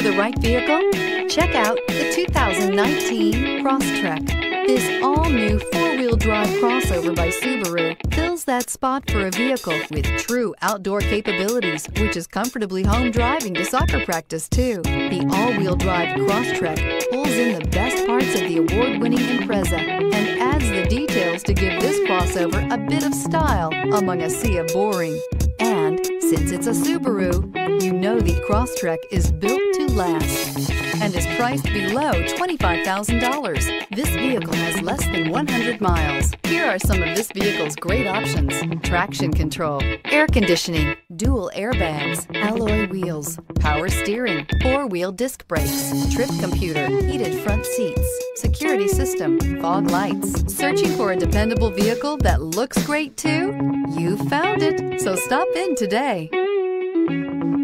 for the right vehicle? Check out the 2019 Crosstrek. This all-new four-wheel drive crossover by Subaru fills that spot for a vehicle with true outdoor capabilities, which is comfortably home driving to soccer practice too. The all-wheel drive Crosstrek pulls in the best parts of the award-winning Impreza and adds the details to give this crossover a bit of style among a sea of boring. And since it's a Subaru, you know the Crosstrek is built to last and is priced below $25,000. This vehicle has less than 100 miles. Here are some of this vehicle's great options: traction control, air conditioning, dual airbags, alloy wheels, power steering, four-wheel disc brakes, trip computer, heated front seats, security system, fog lights. Searching for a dependable vehicle that looks great too? You found it, so stop in today.